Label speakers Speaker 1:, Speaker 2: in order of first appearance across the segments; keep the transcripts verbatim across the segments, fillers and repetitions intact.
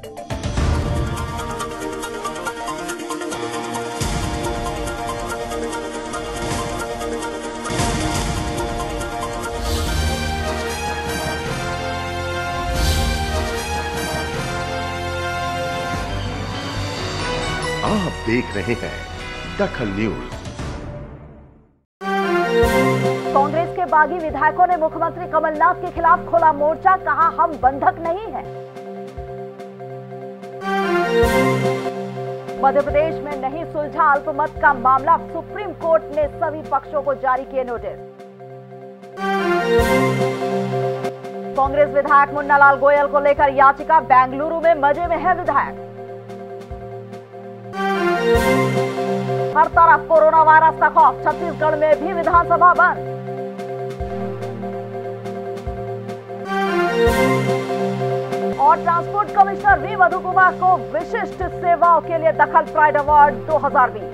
Speaker 1: आप देख रहे हैं दखल न्यूज।
Speaker 2: कांग्रेस के बागी विधायकों ने मुख्यमंत्री कमलनाथ के खिलाफ खोला मोर्चा, कहा हम बंधक नहीं हैं। मध्य प्रदेश में नहीं सुलझा अल्पमत का मामला, सुप्रीम कोर्ट ने सभी पक्षों को जारी किए नोटिस। कांग्रेस विधायक मुन्नालाल गोयल को लेकर याचिका, बेंगलुरु में मजे में है विधायक। हर तरफ कोरोना वायरस का खौफ, छत्तीसगढ़ में भी विधानसभा बंद। और transport commissioner V Madhu Kumar को विशिष्ट सेवाओं के लिए दखल प्राइड अवार्ड दो हज़ार बीस।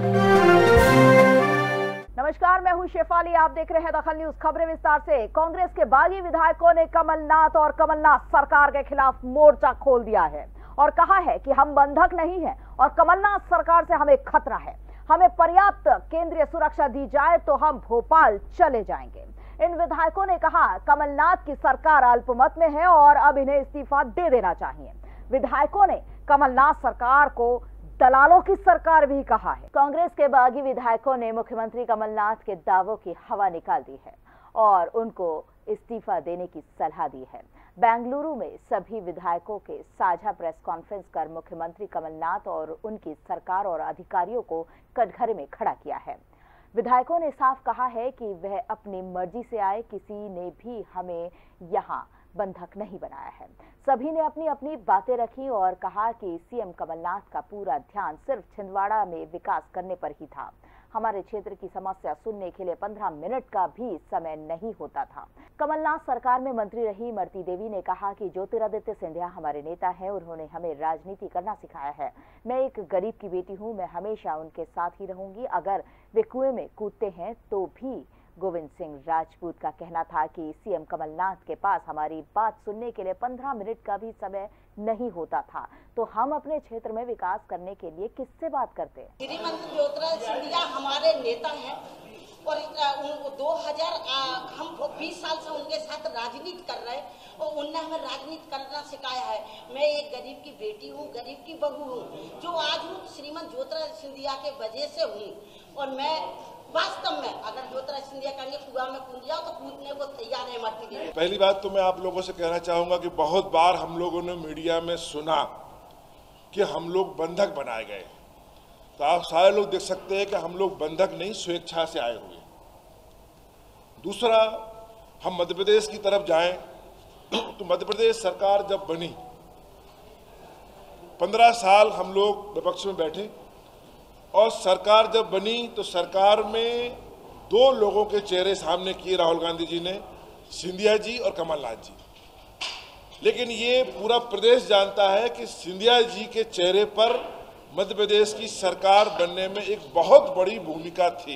Speaker 2: नमस्कार, मैं हूं शेफाली, आप देख रहे हैं दखल न्यूज। खबरें विस्तार से। कांग्रेस के बागी विधायकों ने कमलनाथ और कमलनाथ सरकार के खिलाफ मोर्चा खोल दिया है और कहा है कि हम बंधक नहीं हैं और कमलनाथ सरकार से हमें खतरा है। हमें पर्याप्त केंद्रीय सुरक्षा दी जाए तो हम भोपाल चले जाएंगे। इन विधायकों ने कहा कमलनाथ की सरकार अल्पमत में है और अब इन्हें इस्तीफा दे देना चाहिए। विधायकों ने कमलनाथ सरकार को दलालों की सरकार भी कहा है। कांग्रेस के बागी विधायकों ने मुख्यमंत्री कमलनाथ के दावों की हवा निकाल दी है और उनको इस्तीफा देने की सलाह दी है। बेंगलुरु में सभी विधायकों के साझा प्रेस कॉन्फ्रेंस कर मुख्यमंत्री कमलनाथ और उनकी सरकार और अधिकारियों को कटघरे में खड़ा किया है। विधायकों ने साफ कहा है कि वह अपनी मर्जी से आए, किसी ने भी हमें यहां बंधक नहीं बनाया है। सभी ने अपनी अपनी बातें रखी और कहा कि सीएम कमलनाथ का पूरा ध्यान सिर्फ छिंदवाड़ा में विकास करने पर ही था। हमारे क्षेत्र की समस्या सुनने के लिए पंद्रह मिनट का भी समय नहीं होता था। कमलनाथ सरकार में मंत्री रही इमरती देवी ने कहा कि ज्योतिरादित्य सिंधिया हमारे नेता हैं, उन्होंने हमें राजनीति करना सिखाया है। मैं एक गरीब की बेटी हूं, मैं हमेशा उनके साथ ही रहूंगी। अगर वे कुएं में कूदते हैं तो भी। गोविंद सिंह राजपूत का कहना था कि सीएम कमलनाथ के पास हमारी बात सुनने के लिए पंद्रह मिनट का भी समय नहीं होता था, तो हम अपने क्षेत्र में विकास करने के लिए किससे बात करते?
Speaker 3: श्रीमती ज्योतिरादित्य सिंधिया हमारे नेता हैं और दो हज़ार हम बीस साल से उनके साथ राजनीति कर रहे हैं और उनने हमें राजनीति करना सिखाया है। मैं एक गरीब की बेटी हूँ, गरीब की बहू हूँ, जो आज हूँ श्रीमती ज्योतिरादित्य सिंधिया के वजह से हूँ। और मैं वास्तव में अगर ज्योतिरादित्य सिंधिया कहेंगे कुआं में कूद जाओ तो कूदने को तैयार है इमरती देवी।
Speaker 4: पहली बात तो मैं आप लोगों से कहना चाहूंगा कि बहुत बार हम लोगों ने मीडिया में सुना कि हम लोग बंधक बनाए गए, तो आप सारे लोग देख सकते हैं कि हम लोग बंधक नहीं, स्वेच्छा से आए हुए। दूसरा, हम मध्य प्रदेश की तरफ जाएं तो मध्य प्रदेश सरकार जब बनी, पंद्रह साल हम लोग विपक्ष में बैठे और सरकार जब बनी तो सरकार में दो लोगों के चेहरे सामने किए राहुल गांधी जी ने, सिंधिया जी और कमलनाथ जी। लेकिन ये पूरा प्रदेश जानता है कि सिंधिया जी के चेहरे पर मध्य प्रदेश की सरकार बनने में एक बहुत बड़ी भूमिका थी।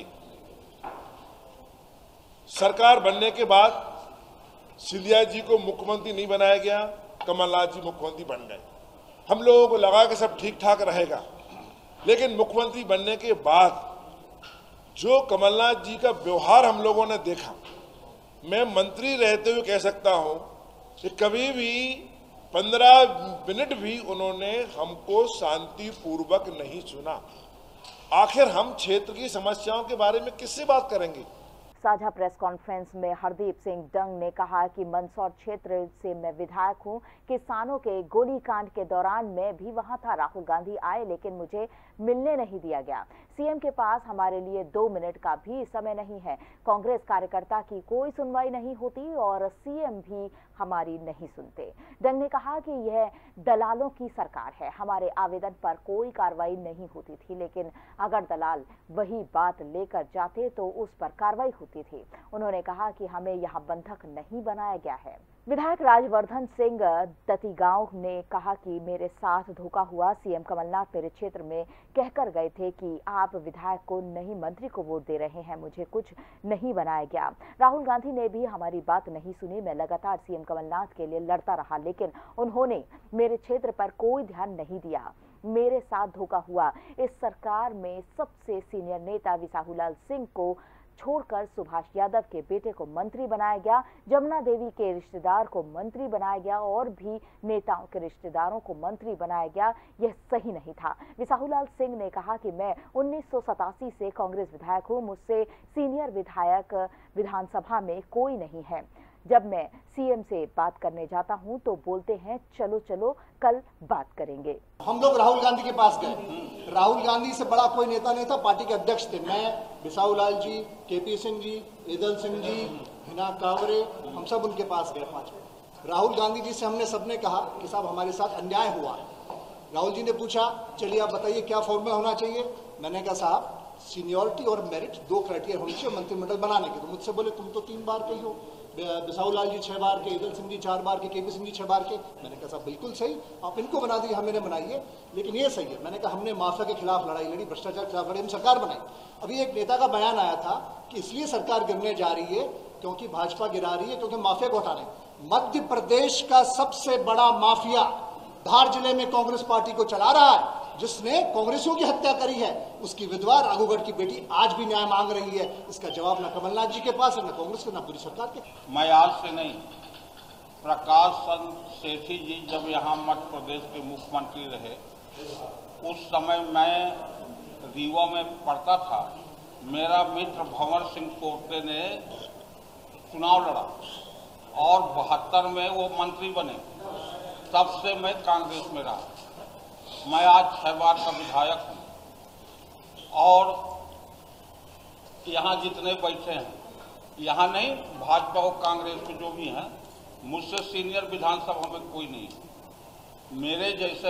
Speaker 4: सरकार बनने के बाद सिंधिया जी को मुख्यमंत्री नहीं बनाया गया, कमलनाथ जी मुख्यमंत्री बन गए। हम लोगों को लगा कि सब ठीक ठाक रहेगा, लेकिन मुख्यमंत्री बनने के बाद जो कमलनाथ जी का व्यवहार हम लोगों ने देखा, मैं मंत्री रहते हुए कह सकता हूं कि कभी भी पंद्रह मिनट भी उन्होंने हमको शांतिपूर्वक नहीं सुना। आखिर हम क्षेत्र की समस्याओं के बारे में किससे बात करेंगे?
Speaker 2: साझा प्रेस कॉन्फ्रेंस में हरदीप सिंह डंग ने कहा कि मंदसौर क्षेत्र से मैं विधायक हूं। किसानों के गोलीकांड के दौरान मैं भी वहां था। राहुल गांधी आए लेकिन मुझे मिलने नहीं दिया गया। सीएम के पास हमारे लिए दो मिनट का भी समय नहीं है। कांग्रेस कार्यकर्ता की कोई सुनवाई नहीं होती और सीएम भी हमारी नहीं सुनते। डंग ने कहा कि यह दलालों की सरकार है। हमारे आवेदन पर कोई कार्रवाई नहीं होती थी, लेकिन अगर दलाल वही बात लेकर जाते तो उस पर कार्रवाई होती थी। उन्होंने कहा कि हमें यहाँ बंधक नहीं बनाया गया है। विधायक राजवर्धन सिंह दतीगांव ने कहा कि मेरे साथ धोखा हुआ। सीएम कमलनाथ मेरे क्षेत्र में कहकर गए थे कि आप विधायक को नहीं मंत्री को वोट दे रहे हैं, मुझे कुछ नहीं बनाया गया। राहुल गांधी ने भी हमारी बात नहीं सुनी। मैं लगातार सीएम कमलनाथ के लिए लड़ता रहा, लेकिन उन्होंने मेरे क्षेत्र पर कोई ध्यान नहीं दिया। मेरे साथ धोखा हुआ। इस सरकार में सबसे सीनियर नेता विसाहुलाल सिंह को छोड़कर सुभाष यादव के बेटे को मंत्री बनाया गया, जमुना देवी के रिश्तेदार को मंत्री बनाया गया और भी नेताओं के रिश्तेदारों को मंत्री बनाया गया। यह सही नहीं था। विसाहुलाल सिंह ने कहा कि मैं उन्नीस सौ सतासी से कांग्रेस विधायक हूं, मुझसे सीनियर विधायक विधानसभा में कोई नहीं है। जब मैं सीएम से बात करने जाता हूं तो बोलते हैं चलो चलो कल बात करेंगे।
Speaker 5: हम लोग राहुल गांधी के पास गए। राहुल गांधी से बड़ा कोई नेता नहीं था, पार्टी के अध्यक्ष थे। मैं, विसाहुलाल जी, केपी सिंह जी, ईदल सिंह जी, हिना कांवरे, हम सब उनके पास गए पांचों। राहुल गांधी जी से हमने सबने कहा कि साहब हमारे साथ अन्याय हुआ है। राहुल जी ने पूछा चलिए आप बताइए क्या फॉर्मूला होना चाहिए। मैंने कहा साहब सीनियरिटी और मेरिट दो क्राइटेरिया होने चाहिए मंत्रिमंडल बनाने के। तो मुझसे बोले तुम तो तीन बार के ही हो, विसाहुलाल जी छह बार के, ईदल सिंह जी चार बार के, केपी सिंह जी छह बार के। मैंने कहा साहब बिल्कुल सही, आप इनको बना दीजिए, हमें बनाइए, लेकिन ये सही है। मैंने कहा हमने माफिया के खिलाफ लड़ाई लड़ी, भ्रष्टाचार के खिलाफ लड़ाई, हम सरकार बनाई। अभी एक नेता का बयान आया था कि इसलिए सरकार गिरने जा रही है क्योंकि भाजपा गिरा रही है, क्योंकि माफिया को हटाने। मध्य प्रदेश का सबसे बड़ा माफिया धार जिले में कांग्रेस पार्टी को चला रहा है, जिसने कांग्रेसियों की हत्या करी है, उसकी विधवा राघोगढ़ की बेटी आज भी न्याय मांग रही है। इसका जवाब ना कमलनाथ जी के पास है, ना कांग्रेस के, ना पूरी सरकार के।
Speaker 6: मैं आज से नहीं, प्रकाश चंद्र सेठी जी जब यहाँ मध्य प्रदेश के मुख्यमंत्री रहे उस समय मैं रीवा में पढ़ता था। मेरा मित्र भंवर सिंह पोर्टे ने चुनाव लड़ा और बहत्तर में वो मंत्री बने। तब से मैं कांग्रेस में रहा। मैं आज छह बार का विधायक हूं और यहाँ जितने बैठे हैं, यहाँ नहीं भाजपा और कांग्रेस के जो भी हैं, मुझसे सीनियर विधानसभा में कोई नहीं है। मेरे जैसे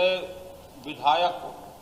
Speaker 6: विधायक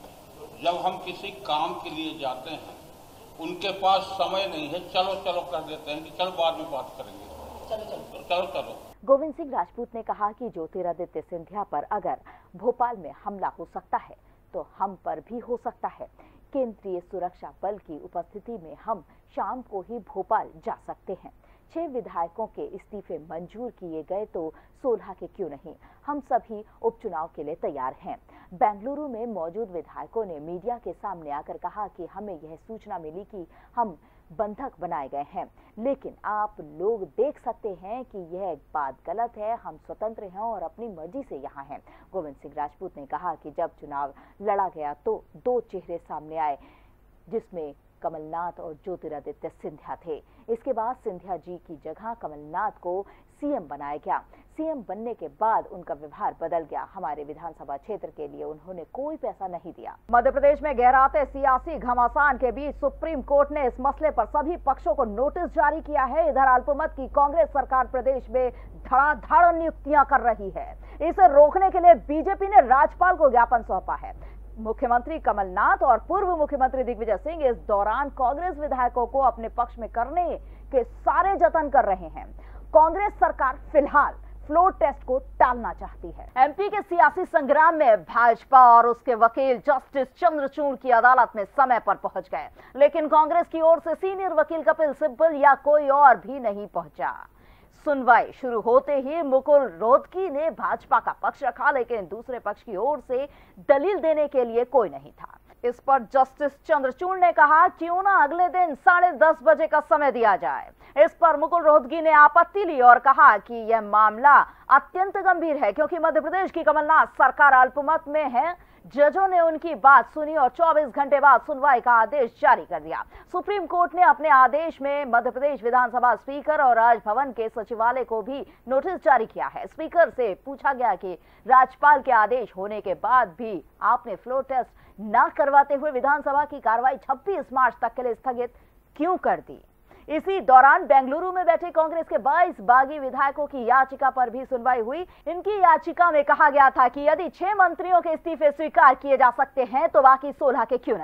Speaker 6: को जब हम किसी काम के लिए जाते हैं, उनके पास समय नहीं है, चलो चलो कर देते हैं कि चलो बाद में बात करेंगे, चलो चलो चलो चलो।
Speaker 2: गोविंद सिंह राजपूत ने कहा कि ज्योतिरादित्य सिंधिया पर अगर भोपाल में हमला हो सकता है तो हम पर भी हो सकता है। केंद्रीय सुरक्षा बल की उपस्थिति में हम शाम को ही भोपाल जा सकते हैं। छह विधायकों के इस्तीफे मंजूर किए गए तो सोलह के क्यों नहीं। हम सभी उपचुनाव के लिए तैयार हैं। बेंगलुरु में मौजूद विधायकों ने मीडिया के सामने आकर कहा कि हमें यह सूचना मिली कि हम बंधक बनाए गए हैं, लेकिन आप लोग देख सकते हैं कि यह बात गलत है। हम स्वतंत्र हैं और अपनी मर्जी से यहाँ हैं। गोविंद सिंह राजपूत ने कहा कि जब चुनाव लड़ा गया तो दो चेहरे सामने आए, जिसमें कमलनाथ और ज्योतिरादित्य सिंधिया थे। इसके बाद सिंधिया जी की जगह कमलनाथ को सीएम बनाया गया। सीएम बनने के बाद उनका व्यवहार बदल गया। हमारे विधानसभा क्षेत्र के लिए उन्होंने कोई पैसा नहीं दिया। मध्य प्रदेश में गहराते सियासी घमासान के बीच सुप्रीम कोर्ट ने इस मसले पर सभी पक्षों को नोटिस जारी किया है। इधर अल्पमत की कांग्रेस सरकार प्रदेश में धड़ाधड़ नियुक्तियां कर रही है। इसे रोकने के लिए बीजेपी ने राज्यपाल को ज्ञापन सौंपा है। मुख्यमंत्री कमलनाथ और पूर्व मुख्यमंत्री दिग्विजय सिंह इस दौरान कांग्रेस विधायकों को अपने पक्ष में करने के सारे जतन कर रहे हैं। कांग्रेस सरकार फिलहाल फ्लोर टेस्ट को टालना चाहती है। एमपी के सियासी संग्राम में भाजपा और उसके वकील जस्टिस चंद्रचूड़ की अदालत में समय पर पहुंच गए, लेकिन कांग्रेस की ओर से सीनियर वकील कपिल सिब्बल या कोई और भी नहीं पहुंचा। सुनवाई शुरू होते ही मुकुल रोहतगी ने भाजपा का पक्ष रखा, लेकिन दूसरे पक्ष की ओर से दलील देने के लिए कोई नहीं था। इस पर जस्टिस चंद्रचूड़ ने कहा क्यों ना अगले दिन साढ़े दस बजे का समय दिया जाए। इस पर मुकुल रोहतगी ने आपत्ति ली और कहा कि यह मामला अत्यंत गंभीर है, क्योंकि मध्य प्रदेश की कमलनाथ सरकार अल्पमत में है। जजों ने उनकी बात सुनी और चौबीस घंटे बाद सुनवाई का आदेश जारी कर दिया। सुप्रीम कोर्ट ने अपने आदेश में मध्य प्रदेश विधानसभा स्पीकर और राजभवन के सचिवालय को भी नोटिस जारी किया है। स्पीकर से पूछा गया कि राज्यपाल के आदेश होने के बाद भी आपने फ्लोर टेस्ट न करवाते हुए विधानसभा की कार्रवाई छब्बीस मार्च तक के लिए स्थगित क्यों कर दी। इसी दौरान बेंगलुरु में बैठे कांग्रेस के बाईस बागी विधायकों की याचिका पर भी सुनवाई हुई। इनकी याचिका में कहा गया था कि यदि छह मंत्रियों के इस्तीफे स्वीकार किए जा सकते हैं तो बाकी सोलह के क्यों नहीं।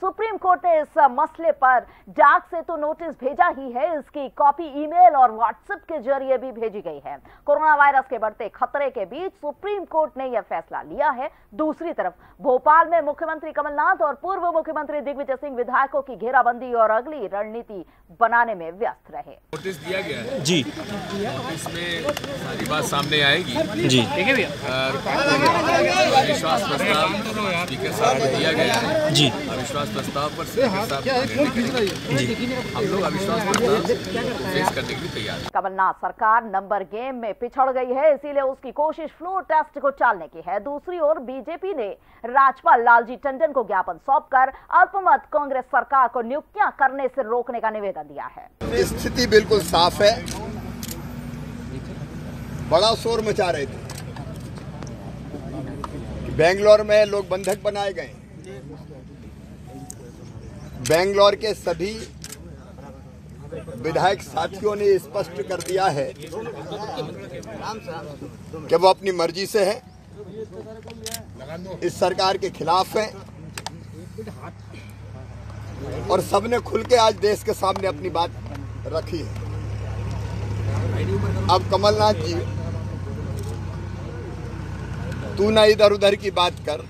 Speaker 2: सुप्रीम कोर्ट ने इस मसले पर डाक से तो नोटिस भेजा ही है, इसकी कॉपी ईमेल और व्हाट्सएप के जरिए भी भेजी गई है। कोरोना वायरस के बढ़ते खतरे के बीच सुप्रीम कोर्ट ने यह फैसला लिया है। दूसरी तरफ भोपाल में मुख्यमंत्री कमलनाथ और पूर्व मुख्यमंत्री दिग्विजय सिंह विधायकों की घेराबंदी और अगली रणनीति बनाने में व्यस्त रहे।
Speaker 7: नोटिस दिया गया है
Speaker 8: जी,
Speaker 7: इसमें सारी बात सामने आएगी
Speaker 8: जी।
Speaker 7: ठीक है भैया। अविश्वास प्रस्ताव स्पीकर साहब को दिया गया है
Speaker 8: जी।
Speaker 7: अविश्वास प्रस्ताव पर स्पीकर साहब जी हम लोग अविश्वास प्रस्ताव फेस करने के लिए तैयार हैं।
Speaker 2: कमलनाथ सरकार नंबर गेम में पिछड़ गई है, इसीलिए उसकी कोशिश फ्लोर टेस्ट को टालने की है। दूसरी ओर बीजेपी ने राज्यपाल लालजी टंडन को ज्ञापन सौंपकर अल्पमत कांग्रेस सरकार को नियुक्तियां करने से रोकने का निवेदन दिया है।
Speaker 9: स्थिति बिल्कुल साफ है। बड़ा शोर मचा रहे थे, बेंगलोर में लोग बंधक बनाए गए। बेंगलोर के सभी विधायक साथियों ने स्पष्ट कर दिया है कि वो अपनी मर्जी से है, इस सरकार के खिलाफ है और सबने खुल के आज देश के सामने अपनी बात रखी है। अब कमलनाथ जी, तू ना इधर उधर की बात कर,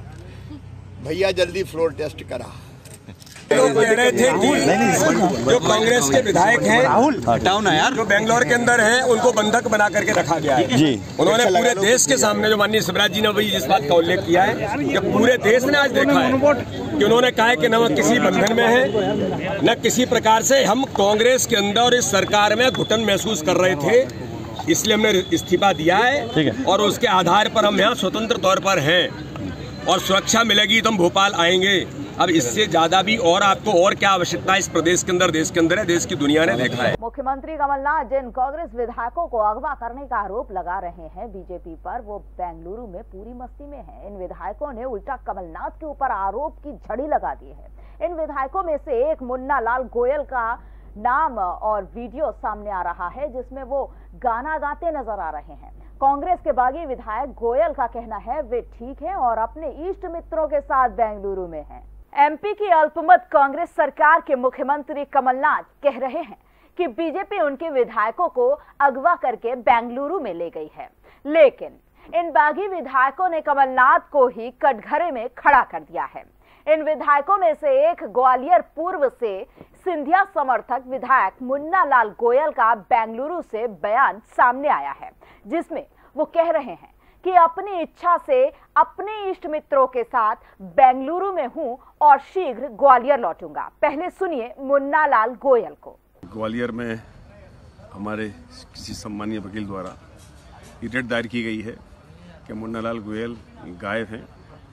Speaker 9: भैया जल्दी फ्लोर टेस्ट करा।
Speaker 8: लोग कह रहे थे कि जो कांग्रेस के विधायक हैं राहुल हटाओ ना यार, जो बेंगलोर के अंदर हैं उनको बंधक बना करके रखा गया है जी। उन्होंने पूरे देश के सामने, जो माननीय शिवराज जी ने भी इस बात का उल्लेख किया है कि पूरे देश ने आज देखा है कि उन्होंने कहा है कि न वो किसी बंधन में है, न किसी प्रकार से हम कांग्रेस के अंदर इस सरकार में घुटन महसूस कर रहे थे, इसलिए हमने इस्तीफा दिया है और उसके आधार पर हम यहाँ स्वतंत्र तौर पर हैं और सुरक्षा मिलेगी तो हम भोपाल आएंगे। अब इससे ज्यादा भी और आपको और क्या आवश्यकता है इस प्रदेश के अंदर, देश के अंदर है, देश की दुनिया ने देखा है।
Speaker 2: मुख्यमंत्री कमलनाथ जिन कांग्रेस विधायकों को अगवा करने का आरोप लगा रहे हैं बीजेपी पर, वो बेंगलुरु में पूरी मस्ती में है। इन विधायकों ने उल्टा कमलनाथ के ऊपर आरोप की झड़ी लगा दी है। इन विधायकों में से एक मुन्ना लाल गोयल का नाम और वीडियो सामने आ रहा है जिसमें वो गाना गाते नजर आ रहे हैं। कांग्रेस के बागी विधायक गोयल का कहना है वे ठीक हैं और अपने इष्ट मित्रों के साथ बेंगलुरु में हैं। एमपी की अल्पमत कांग्रेस सरकार के मुख्यमंत्री कमलनाथ कह रहे हैं कि बीजेपी उनके विधायकों को अगवा करके बेंगलुरु में ले गई है, लेकिन इन बागी विधायकों ने कमलनाथ को ही कटघरे में खड़ा कर दिया है। इन विधायकों में से एक ग्वालियर पूर्व से सिंधिया समर्थक विधायक मुन्ना लाल गोयल का बेंगलुरु से बयान सामने आया है, जिसमें वो कह रहे हैं कि अपनी इच्छा से अपने इष्ट मित्रों के साथ बेंगलुरु में हूं और शीघ्र ग्वालियर लौटूंगा। पहले सुनिए मुन्ना लाल गोयल को।
Speaker 10: ग्वालियर में हमारे किसी सम्मानीय वकील द्वारा रिट दायर की गई है कि मुन्ना लाल गोयल गायब हैं।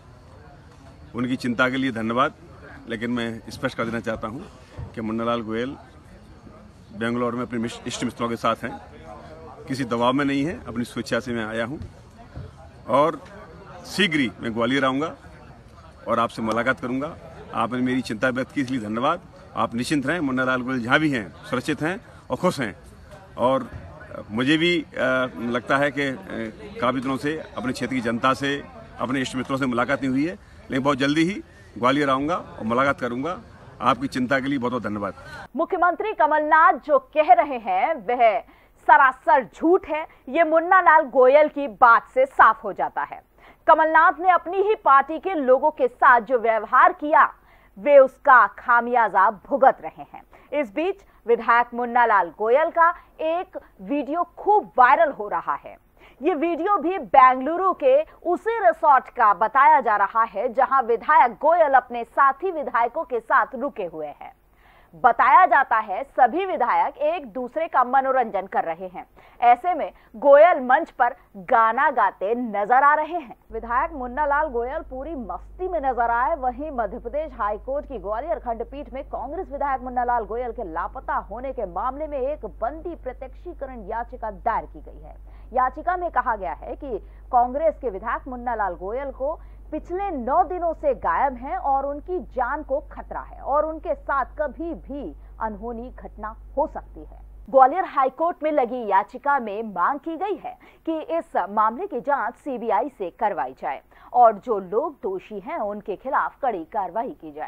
Speaker 10: उनकी चिंता के लिए धन्यवाद, लेकिन मैं स्पष्ट कर देना चाहता हूं कि मुन्ना लाल गोयल बेंगलोर में अपने इष्ट मित्रों के साथ हैं, किसी दबाव में नहीं है, अपनी स्वेच्छा से मैं आया हूं और शीघ्र ही मैं ग्वालियर आऊंगा और आपसे मुलाकात करूंगा। आपने मेरी चिंता व्यक्त की, इसलिए धन्यवाद। आप निश्चिंत रहें, मुन्ना लाल गोयल जहाँ भी हैं सुरक्षित हैं और खुश हैं। और मुझे भी आ, लगता है कि काफ़ी दिनों से अपने क्षेत्र की जनता से, अपने इष्ट मित्रों से मुलाकात नहीं हुई है, लेकिन बहुत जल्दी ही ग्वालियर आऊंगा और मुलाकात करूंगा। आपकी चिंता के लिए बहुत बहुत धन्यवाद।
Speaker 2: मुख्यमंत्री कमलनाथ जो कह रहे हैं वह सरासर झूठ है, ये मुन्ना लाल गोयल की बात से साफ हो जाता है। कमलनाथ ने अपनी ही पार्टी के लोगों के साथ जो व्यवहार किया वे उसका खामियाजा भुगत रहे हैं। इस बीच विधायक मुन्ना लाल गोयल का एक वीडियो खूब वायरल हो रहा है। ये वीडियो भी बेंगलुरु के उसी रिसोर्ट का बताया जा रहा है जहां विधायक गोयल अपने साथी विधायकों के साथ रुके हुए हैं। बताया जाता है सभी विधायक एक दूसरे का मनोरंजन कर रहे हैं। ऐसे में गोयल मंच पर गाना गाते नजर आ रहे हैं। विधायक मुन्ना लाल गोयल पूरी मस्ती में नजर आए। वहीं मध्य प्रदेश हाईकोर्ट की ग्वालियर खंडपीठ में कांग्रेस विधायक मुन्ना लाल गोयल के लापता होने के मामले में एक बंदी प्रत्यक्षीकरण याचिका दायर की गई है। याचिका में कहा गया है कि कांग्रेस के विधायक मुन्ना लाल गोयल को पिछले नौ दिनों से गायब हैं और उनकी जान को खतरा है और उनके साथ कभी भी अनहोनी घटना हो सकती है। ग्वालियर हाईकोर्ट में लगी याचिका में मांग की गई है कि इस मामले की जांच सीबीआई से करवाई जाए और जो लोग दोषी हैं उनके खिलाफ कड़ी कार्रवाई की जाए।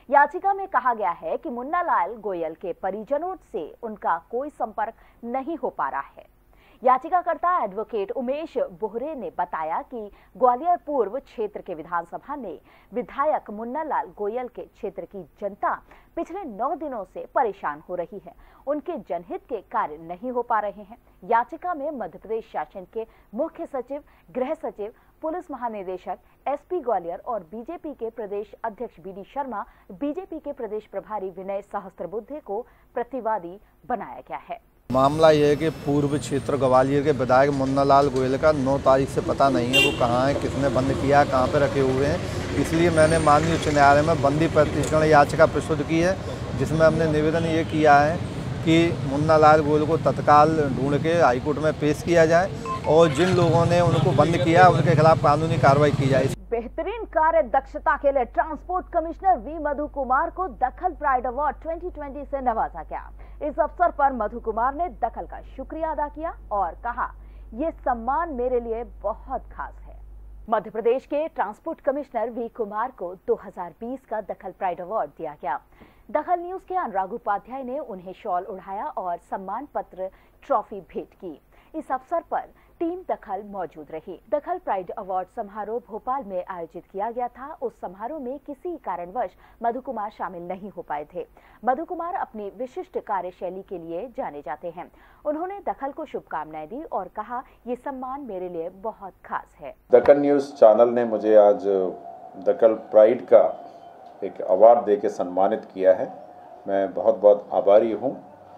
Speaker 2: याचिका में कहा गया है कि मुन्नालाल गोयल के परिजनों से उनका कोई संपर्क नहीं हो पा रहा है। याचिकाकर्ता एडवोकेट उमेश बोहरे ने बताया कि ग्वालियर पूर्व क्षेत्र के विधानसभा ने विधायक मुन्नालाल गोयल के क्षेत्र की जनता पिछले नौ दिनों से परेशान हो रही है, उनके जनहित के कार्य नहीं हो पा रहे हैं। याचिका में मध्य प्रदेश शासन के मुख्य सचिव, गृह सचिव, पुलिस महानिदेशक, एसपी ग्वालियर और बीजेपी के प्रदेश अध्यक्ष बी डी शर्मा, बीजेपी के प्रदेश प्रभारी विनय सहस्त्रबुद्धे को प्रतिवादी बनाया गया है।
Speaker 11: मामला यह है कि पूर्व क्षेत्र ग्वालियर के विधायक मुन्नालाल गोयल का नौ तारीख से पता नहीं है वो कहाँ है, किसने बंद किया, कहाँ पे रखे हुए हैं। इसलिए मैंने माननीय उच्च न्यायालय में बंदी प्रतिष्ठा याचिका प्रस्तुत की है, जिसमें हमने निवेदन ये किया है कि मुन्नालाल गोयल को तत्काल ढूंढ के हाईकोर्ट में पेश किया जाए और जिन लोगों ने उनको बंद किया उनके खिलाफ कानूनी कार्रवाई की जाए।
Speaker 2: बेहतरीन कार्य दक्षता के लिए transport commissioner V Madhu Kumar को दखल प्राइड अवार्ड दो हज़ार बीस से नवाजा गया। इस अवसर पर मधु कुमार ने दखल का शुक्रिया अदा किया और कहा, ये सम्मान मेरे लिए बहुत खास है। मध्य प्रदेश के ट्रांसपोर्ट कमिश्नर वी कुमार को दो हज़ार बीस का दखल प्राइड अवार्ड दिया गया। दखल न्यूज के अनुराग उपाध्याय ने उन्हें शॉल उड़ाया और सम्मान पत्र ट्रॉफी भेंट की। इस अवसर पर टीम दखल मौजूद रही। दखल प्राइड अवार्ड समारोह भोपाल में आयोजित किया गया था। उस समारोह में किसी कारणवश मधु कुमार शामिल नहीं हो पाए थे। मधु कुमार अपनी विशिष्ट कार्यशैली के लिए जाने जाते हैं। उन्होंने दखल को शुभकामनाएं दी और कहा, ये सम्मान मेरे लिए बहुत खास है।
Speaker 12: दखल न्यूज चैनल ने मुझे आज दखल प्राइड का एक अवार्ड दे के सम्मानित किया है। मैं बहुत बहुत आभारी हूँ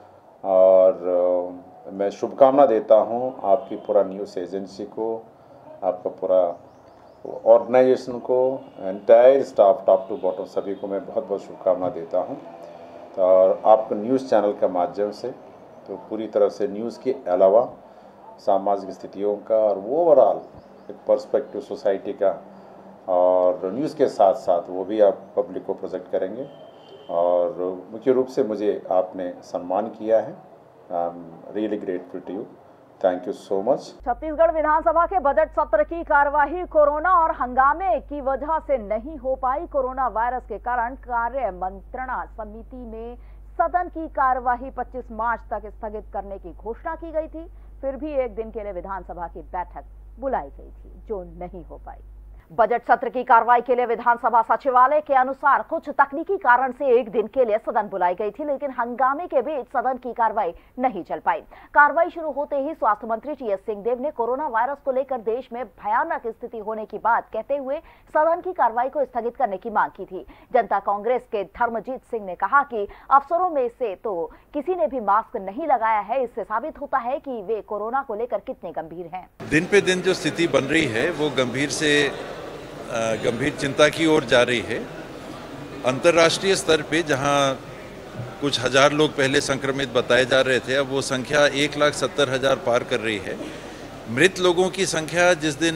Speaker 12: और मैं शुभकामना देता हूं आपकी पूरा न्यूज़ एजेंसी को, आपका पूरा ऑर्गेनाइजेशन को, entire staff top to bottom सभी को मैं बहुत बहुत शुभकामना देता हूं। और आपको न्यूज़ चैनल के माध्यम से तो पूरी तरह से न्यूज़ के अलावा सामाजिक स्थितियों का और ओवरऑल एक पर्सपेक्टिव सोसाइटी का और न्यूज़ के साथ साथ वो भी आप पब्लिक को प्रोजेक्ट करेंगे। और मुख्य रूप से मुझे आपने सम्मान किया है। I'm really grateful to you. Thank you so much.
Speaker 2: Chhattisgarh विधानसभा के बजट सत्र की कार्यवाही कोरोना और हंगामे की वजह से नहीं हो पाई। कोरोना वायरस के कारण कार्य मंत्रणा समिति में सदन की कार्यवाही पच्चीस मार्च तक स्थगित करने की घोषणा की गई थी। फिर भी एक दिन के लिए विधानसभा की बैठक बुलाई गई थी, जो नहीं हो पाई। बजट सत्र की कार्रवाई के लिए विधानसभा सचिवालय के अनुसार कुछ तकनीकी कारण से एक दिन के लिए सदन बुलाई गई थी, लेकिन हंगामे के बीच सदन की कार्रवाई नहीं चल पाई। कार्रवाई शुरू होते ही स्वास्थ्य मंत्री टी एस सिंहदेव ने कोरोना वायरस को लेकर देश में भयानक स्थिति होने की बात कहते हुए सदन की कार्रवाई को स्थगित करने की मांग की थी। जनता कांग्रेस के धर्मजीत सिंह ने कहा कि अफसरों में से तो किसी ने भी मास्क नहीं लगाया है, इससे साबित होता है कि वे कोरोना को लेकर कितने गंभीर हैं।
Speaker 13: दिन पे दिन जो स्थिति बन रही है वो गंभीर से गंभीर चिंता की ओर जा रही है। अंतर्राष्ट्रीय स्तर पे जहां कुछ हजार लोग पहले संक्रमित बताए जा रहे थे, अब वो संख्या एक लाख सत्तर हजार पार कर रही है। मृत लोगों की संख्या जिस दिन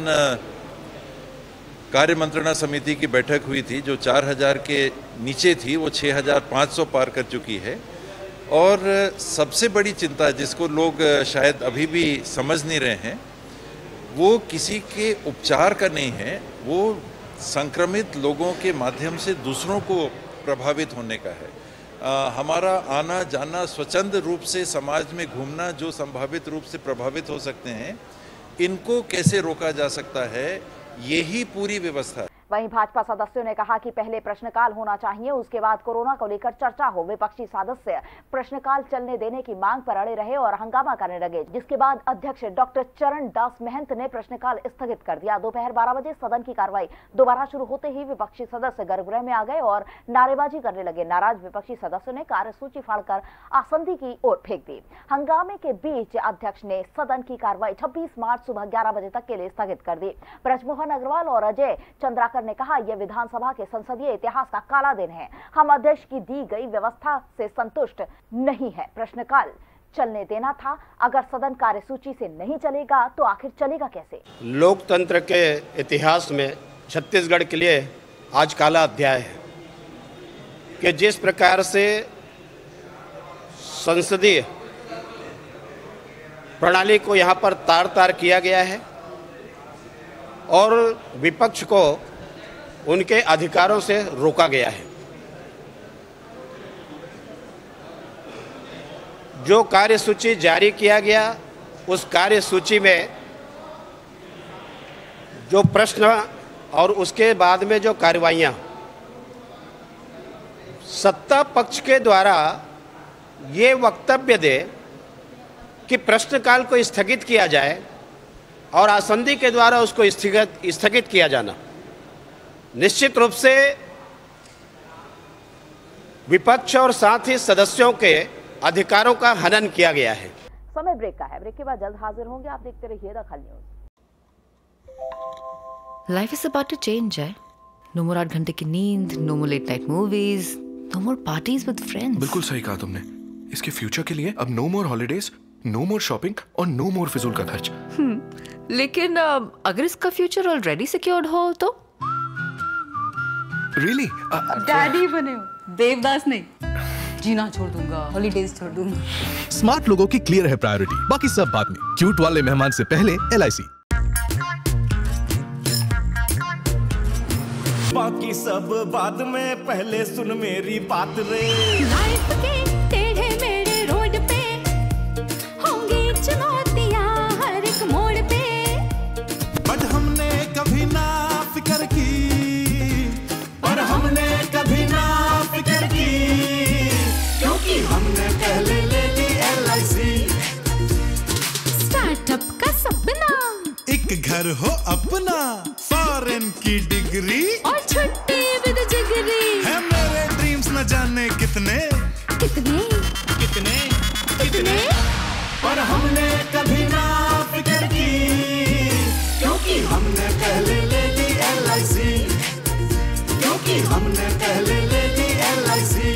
Speaker 13: कार्य मंत्रणा समिति की बैठक हुई थी, जो चार हजार के नीचे थी, वो छः हजार पाँच सौ पार कर चुकी है। और सबसे बड़ी चिंता जिसको लोग शायद अभी भी समझ नहीं रहे हैं, वो किसी के उपचार का नहीं है, वो संक्रमित लोगों के माध्यम से दूसरों को प्रभावित होने का है। आ, हमारा आना जाना, स्वच्छंद रूप से समाज में घूमना जो संभावित रूप से प्रभावित हो सकते हैं, इनको कैसे रोका जा सकता है, यही पूरी व्यवस्था है।
Speaker 2: वहीं भाजपा सदस्यों ने कहा कि पहले प्रश्नकाल होना चाहिए, उसके बाद कोरोना को लेकर चर्चा हो। विपक्षी सदस्य प्रश्नकाल चलने देने की मांग पर अड़े रहे और हंगामा करने लगे, जिसके बाद अध्यक्ष डॉक्टर चरण दास महंत ने प्रश्नकाल स्थगित कर दिया। दोपहर बारह बजे सदन की कार्रवाई दोबारा शुरू होते ही विपक्षी सदस्य गर्भगृह में आ गए और नारेबाजी करने लगे। नाराज विपक्षी सदस्यों ने कार्यसूची फाड़कर आसंदी की ओर फेंक दी। हंगामे के बीच अध्यक्ष ने सदन की कार्रवाई छब्बीस मार्च सुबह ग्यारह बजे तक के लिए स्थगित कर दी। ब्रजमोहन अग्रवाल और अजय चंद्राकर ने कहा, यह विधानसभा के संसदीय इतिहास का काला दिन है। हम अध्यक्ष की दी गई व्यवस्था से संतुष्ट नहीं है। प्रश्नकाल चलने देना था। अगर सदन कार्यसूची से नहीं चलेगा तो आखिर चलेगा कैसे?
Speaker 14: लोकतंत्र के इतिहास में छत्तीसगढ़ के लिए आज काला अध्याय है कि जिस प्रकार से संसदीय प्रणाली को यहाँ पर तार तार किया गया है और विपक्ष को उनके अधिकारों से रोका गया है। जो कार्यसूची जारी किया गया उस कार्यसूची में जो प्रश्न और उसके बाद में जो कार्रवाइयाँ सत्ता पक्ष के द्वारा ये वक्तव्य दे कि प्रश्नकाल को स्थगित किया जाए और आसंदी के द्वारा उसको स्थगित स्थगित किया जाना, निश्चित रूप से विपक्ष और साथ ही सदस्यों के अधिकारों का हनन किया गया है।
Speaker 2: समय ब्रेक का है, ब्रेक के बाद जल्द हाजिर होंगे। आप देखते रहिए Dakhal news.
Speaker 15: Life is about to change है। नो मोर आठ घंटे की नींद, no more late night movies, no more parties with friends.
Speaker 16: बिल्कुल सही कहा तुमने। इसके फ्यूचर के लिए अब no more holidays, no more shopping और नो मोर फिजूल का खर्च।
Speaker 15: लेकिन अगर इसका फ्यूचर ऑलरेडी सिक्योर्ड हो तो?
Speaker 16: रियली?
Speaker 17: डैडी बने हो, देवदास नहीं। जीना छोड़ दूंगा, हॉलीडेज छोड़ दूंगा।
Speaker 18: स्मार्ट लोगों की क्लियर है प्रायोरिटी, बाकी सब बाद में। क्यूट वाले मेहमान से पहले एल आई सी।
Speaker 19: बाकी सब बाद में, पहले सुन मेरी बात रे।
Speaker 20: लाइफ के टेढ़े मेढ़े रोड पे होंगी चुनौतियां हर एक मोड़ पे,
Speaker 19: बट हमने कभी ना फिक्र की, पर हमने कभी ना फिक्र की, क्योंकि हमने पहले ले ली एल आई सी।
Speaker 20: स्टार्टअप का सपना,
Speaker 19: एक घर हो अपना, फॉरेन की डिग्री
Speaker 20: और छुट्टी विद जिगरी,
Speaker 19: है मेरे ड्रीम्स न जाने कितने
Speaker 20: कितने
Speaker 19: कितने कितने, पर हमने कभी ना फिक्र की, क्योंकि हमने पहले ले ली एल आई सी, क्योंकि हमने पहले ले ली एल आई सी।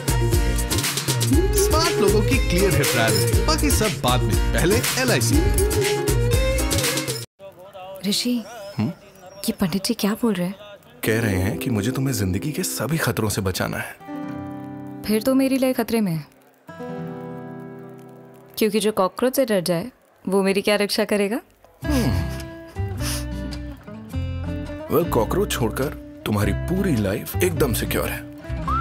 Speaker 18: स्मार्ट लोगों की क्लियर है प्रायोरिटी, बाकी सब बाद में, पहले एल आई सी।
Speaker 15: ऋषि, ये पंडित जी क्या बोल रहे हैं?
Speaker 16: कह रहे हैं कि मुझे तुम्हें जिंदगी के सभी खतरों से बचाना है।
Speaker 15: फिर तो मेरी लाइफ खतरे में है, क्योंकि जो कॉकरोच से डर जाए वो मेरी क्या रक्षा करेगा?
Speaker 16: वह कॉकरोच छोड़कर तुम्हारी पूरी लाइफ एकदम सिक्योर है।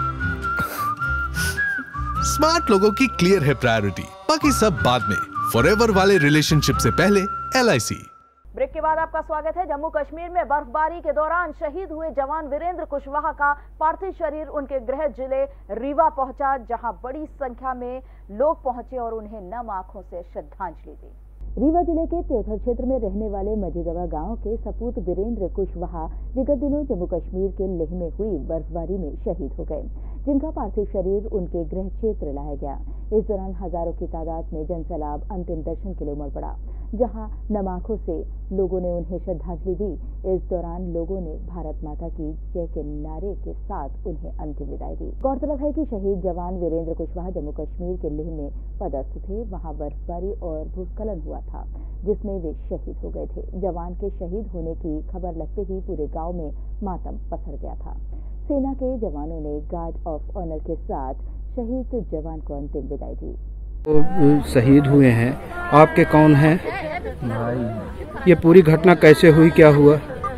Speaker 18: स्मार्ट लोगों की क्लियर है प्रायोरिटी, बाकी सब बाद में। फॉरएवर वाले रिलेशनशिप से पहले एल आई सी।
Speaker 2: ब्रेक के बाद आपका स्वागत है। जम्मू कश्मीर में बर्फबारी के दौरान शहीद हुए जवान वीरेंद्र कुशवाहा का पार्थिव शरीर उनके गृह जिले रीवा पहुंचा, जहां बड़ी संख्या में लोग पहुंचे और उन्हें नम आंखों से श्रद्धांजलि दी। रीवा जिले के त्योथर क्षेत्र में रहने वाले मजीगवा गांव के सपूत वीरेंद्र कुशवाहा विगत दिनों जम्मू कश्मीर के लेह में हुई बर्फबारी में शहीद हो गए, जिनका पार्थिव शरीर उनके गृह क्षेत्र लाया गया। इस दौरान हजारों की तादाद में जनसैलाब अंतिम दर्शन के लिए उमड़ पड़ा, जहां नम आंखों से लोगों ने उन्हें श्रद्धांजलि दी। इस दौरान लोगों ने भारत माता की जय के नारे के साथ उन्हें अंतिम विदाई दी। गौरतलब है कि शहीद जवान वीरेंद्र कुशवाहा जम्मू कश्मीर के लेह में पदस्थ थे। वहां बर्फबारी और भूस्खलन हुआ था, जिसमें वे शहीद हो गए थे। जवान के शहीद होने की खबर लगते ही पूरे गांव में मातम पसर गया था। सेना के जवानों ने गार्ड ऑफ ऑनर के साथ शहीद जवान को अंतिम विदाई दी।
Speaker 21: तो शहीद हुए हैं, आपके कौन हैं?
Speaker 11: भाई।
Speaker 21: ये पूरी घटना कैसे हुई, क्या हुआ?